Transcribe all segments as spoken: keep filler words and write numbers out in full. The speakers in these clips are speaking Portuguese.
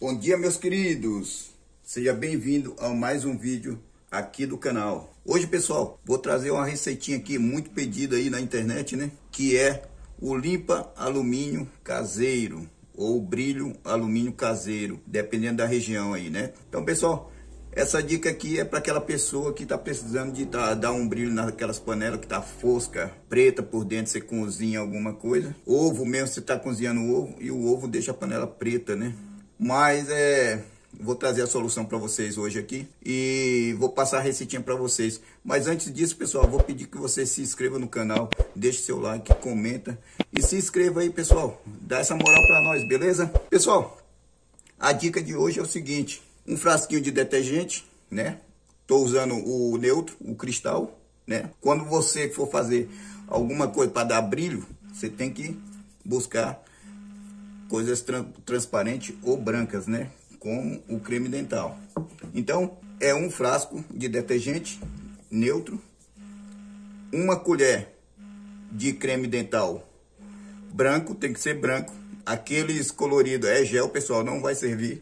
Bom dia, meus queridos, seja bem-vindo a mais um vídeo aqui do canal. Hoje, pessoal, vou trazer uma receitinha aqui muito pedida aí na internet, né? Que é o limpa alumínio caseiro ou brilho alumínio caseiro, dependendo da região aí, né? Então, pessoal, essa dica aqui é para aquela pessoa que está precisando de dar, dar um brilho naquelas panelas que tá fosca, preta por dentro, você cozinha alguma coisa. Ovo mesmo, você está cozinhando o ovo e o ovo deixa a panela preta, né? Mas é... vou trazer a solução para vocês hoje aqui e vou passar a receitinha para vocês. Mas antes disso, pessoal, vou pedir que você se inscreva no canal, deixe seu like, comenta e se inscreva aí, pessoal. Dá essa moral para nós, beleza? Pessoal, a dica de hoje é o seguinte: um frasquinho de detergente, né? Tô usando o neutro, o cristal, né? Quando você for fazer alguma coisa para dar brilho, você tem que buscar coisas tra transparentes ou brancas, né? Como o creme dental. Então, é um frasco de detergente neutro, uma colher de creme dental branco, tem que ser branco. Aqueles coloridos é gel, pessoal, não vai servir.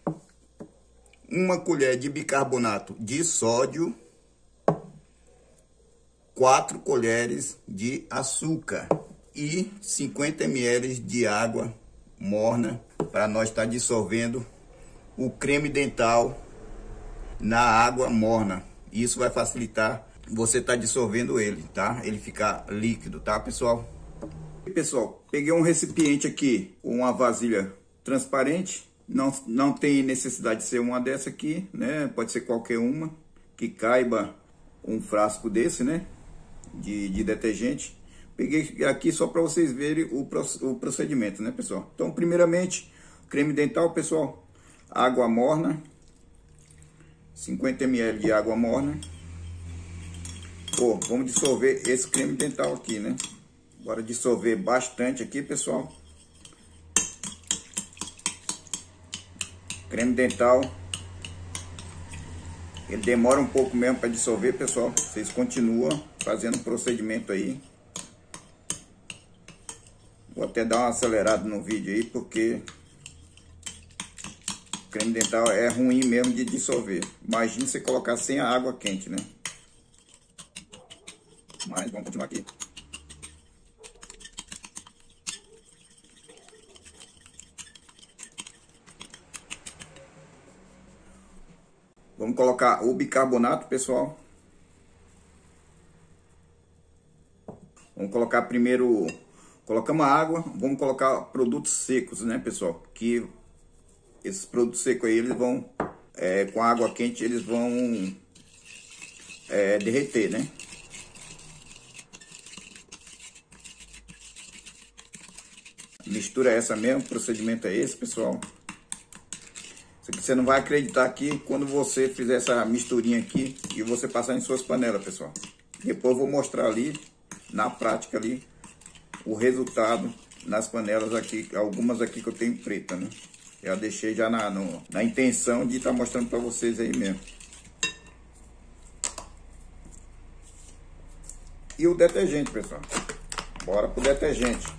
Uma colher de bicarbonato de sódio, quatro colheres de açúcar e cinquenta mililitros de água morna para nós estar dissolvendo o creme dental na água morna. Isso vai facilitar você estar dissolvendo ele, tá? Ele ficar líquido, tá, pessoal? E, pessoal, peguei um recipiente aqui, uma vasilha transparente. Não, não tem necessidade de ser uma dessa aqui, né? Pode ser qualquer uma que caiba um frasco desse, né? De, de detergente. Peguei aqui só para vocês verem o, o procedimento, né, pessoal? Então, primeiramente, creme dental, pessoal. Água morna. cinquenta mililitros de água morna. Pô, vamos dissolver esse creme dental aqui, né? Bora dissolver bastante aqui, pessoal. Creme dental, ele demora um pouco mesmo para dissolver, pessoal. Vocês continuam fazendo o procedimento aí. Vou até dar uma acelerada no vídeo aí, porque o creme dental é ruim mesmo de dissolver. Imagina você colocar sem a água quente, né? Mas vamos continuar aqui. Vamos colocar o bicarbonato, pessoal. Vamos colocar primeiro, colocamos a água, vamos colocar produtos secos, né, pessoal? Que esses produtos secos aí, eles vão, é, com a água quente, eles vão é, derreter, né? Mistura essa mesmo, o procedimento é esse, pessoal. Você não vai acreditar aqui quando você fizer essa misturinha aqui e você passar em suas panelas, pessoal. Depois eu vou mostrar ali, na prática ali, o resultado nas panelas aqui, algumas aqui que eu tenho preta, né? Já deixei já na, no, na intenção de estar tá mostrando para vocês aí mesmo. E o detergente, pessoal. Bora pro detergente.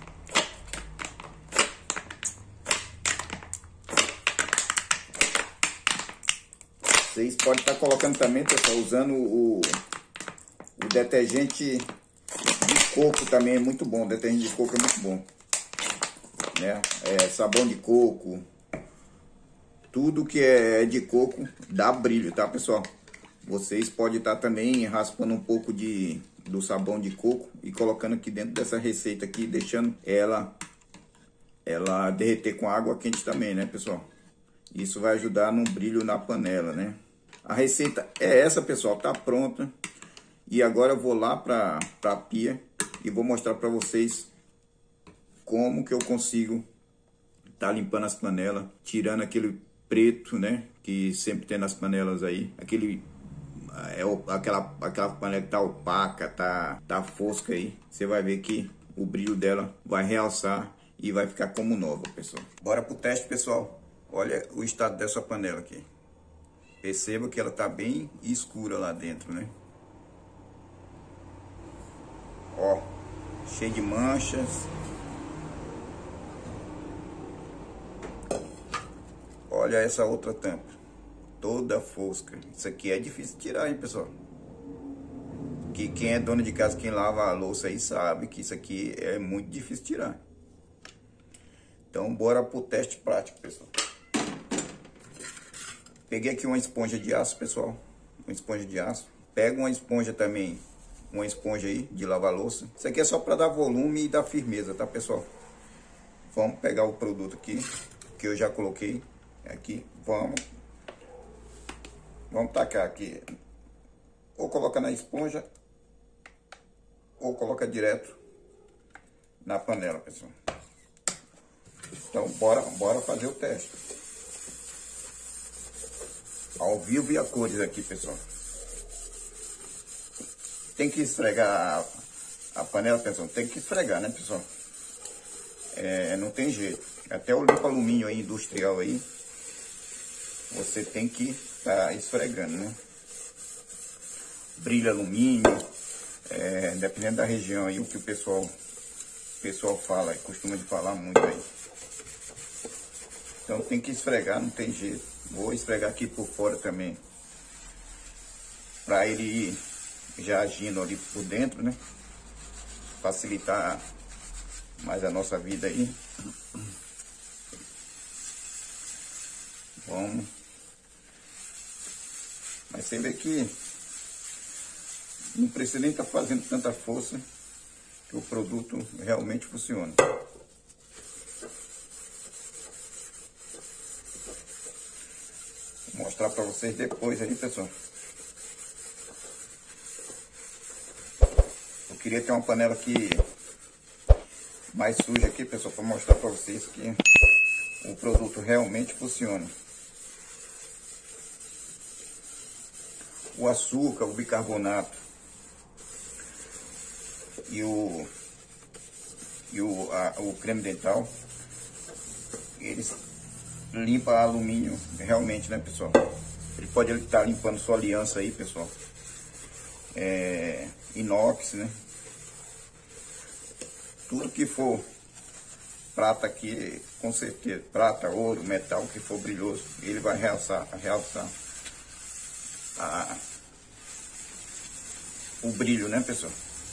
Vocês podem estar colocando também, pessoal, usando o, o detergente de coco também é muito bom. O detergente de coco é muito bom, né? É, sabão de coco, tudo que é de coco dá brilho, tá, pessoal? Vocês podem estar também raspando um pouco de, do sabão de coco e colocando aqui dentro dessa receita aqui, deixando ela, ela derreter com água quente também, né, pessoal? Isso vai ajudar no brilho na panela, né? A receita é essa, pessoal, tá pronta. E agora eu vou lá para a pia e vou mostrar para vocês como que eu consigo tá limpando as panelas, tirando aquele preto, né, que sempre tem nas panelas aí, aquele é aquela aquela panela que tá opaca, tá tá fosca aí. Você vai ver que o brilho dela vai realçar e vai ficar como nova, pessoal. Bora pro teste, pessoal. Olha o estado dessa panela aqui. Perceba que ela tá bem escura lá dentro, né? Ó, cheio de manchas. Olha essa outra tampa, toda fosca. Isso aqui é difícil de tirar, hein, pessoal? Que quem é dono de casa, quem lava a louça aí sabe que isso aqui é muito difícil de tirar. Então bora pro teste prático, pessoal. Peguei aqui uma esponja de aço, pessoal. Uma esponja de aço. Pega uma esponja também, uma esponja aí de lavar louça. Isso aqui é só para dar volume e dar firmeza, tá, pessoal? Vamos pegar o produto aqui, que eu já coloquei aqui. Vamos. Vamos tacar aqui. Ou coloca na esponja, ou coloca direto na panela, pessoal. Então, bora, bora fazer o teste. Ao vivo e a cores aqui, pessoal. Tem que esfregar a, a panela, pessoal. Tem que esfregar, né, pessoal? É, não tem jeito. Até o limpa alumínio aí, industrial aí, você tem que estar tá esfregando, né? Brilho alumínio, é, dependendo da região aí, o que o pessoal, o pessoal fala, costuma de falar muito aí. Então tem que esfregar, não tem jeito. Vou esfregar aqui por fora também, para ele ir já agindo ali por dentro, né? Facilitar mais a nossa vida aí. Vamos. Mas você vê que não precisa nem estar fazendo tanta força, que o produto realmente funciona. Vou mostrar para vocês depois aí, pessoal. Eu queria ter uma panela aqui mais suja aqui, pessoal, para mostrar para vocês que o produto realmente funciona. O açúcar, o bicarbonato e o e o, a, o creme dental, eles limpam alumínio realmente, né, pessoal? Ele pode estar limpando sua aliança aí, pessoal. É, inox, né? Tudo que for prata aqui, com certeza, prata, ouro, metal que for brilhoso, ele vai realçar, realçar a, o brilho, né, pessoal?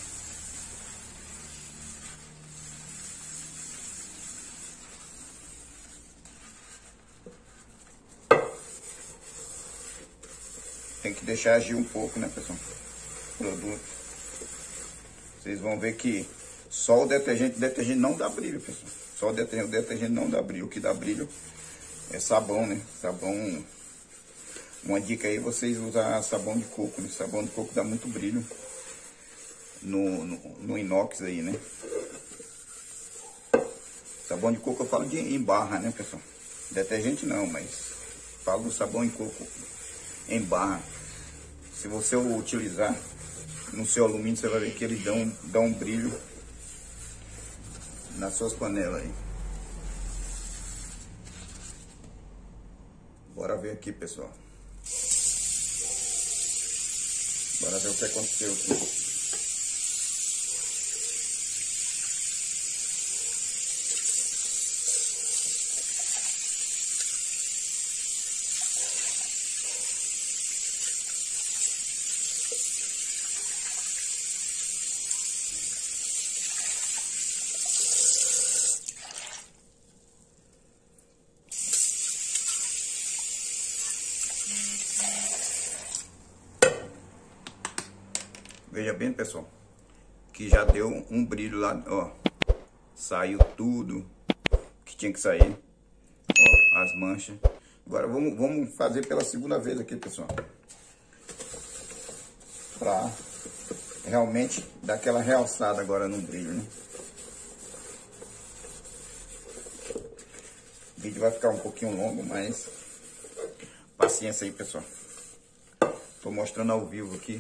Tem que deixar agir um pouco, né, pessoal? O produto. Vocês vão ver que só o detergente, o detergente não dá brilho, pessoal. Só o detergente, o detergente não dá brilho. O que dá brilho é sabão, né? Sabão. Uma dica aí, vocês usar sabão de coco, né? Sabão de coco dá muito brilho no, no, no inox aí, né? Sabão de coco eu falo de em barra, né, pessoal? Detergente não, mas falo do sabão em coco em barra. Se você utilizar no seu alumínio, você vai ver que ele dá um, dá um brilho nas suas panelas aí. Bora ver aqui, pessoal. Bora ver o que aconteceu aqui. Veja bem, pessoal, que já deu um brilho lá, ó. Saiu tudo que tinha que sair, ó, as manchas. Agora vamos, vamos fazer pela segunda vez aqui, pessoal, pra realmente dar aquela realçada agora no brilho, né? O vídeo vai ficar um pouquinho longo, mas paciência aí, pessoal. Tô mostrando ao vivo aqui.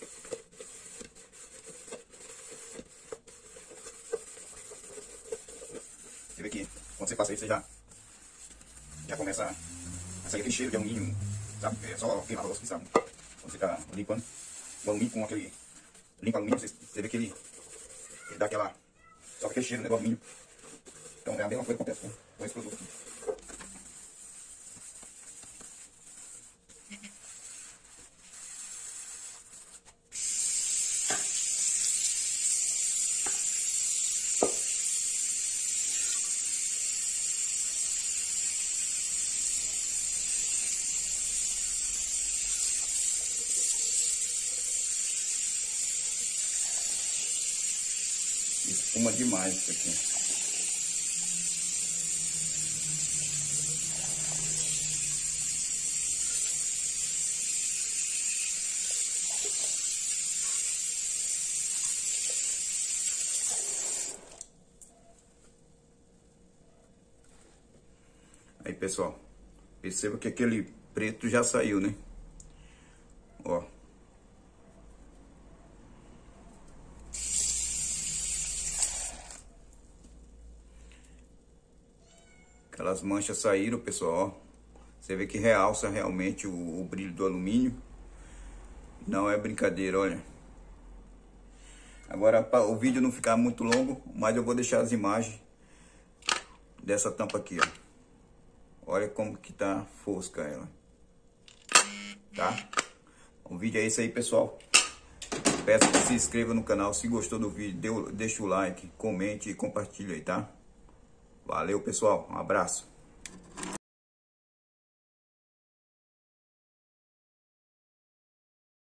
Você vê que quando você passa aí, você já, já começa a sair aquele cheiro de alumínio, sabe? É só queimar a louça que sabe. Quando você tá limpando o alumínio com aquele limpa alumínio, você, você vê que ele, ele dá aquela, só aquele cheiro, né, do alumínio. Então é a mesma coisa que acontece com esse produto aqui. Fuma demais isso aqui. Aí, pessoal, perceba que aquele preto já saiu, né? Ó. Aquelas manchas saíram, pessoal, ó. Você vê que realça realmente o, o brilho do alumínio. Não é brincadeira, olha. Agora, para o vídeo não ficar muito longo, mas eu vou deixar as imagens dessa tampa aqui, ó. Olha como que tá fosca ela. Tá? O vídeo é esse aí, pessoal. Peço que se inscreva no canal. Se gostou do vídeo, deu, deixa o like, comente e compartilha aí, tá? Valeu, pessoal. Um abraço.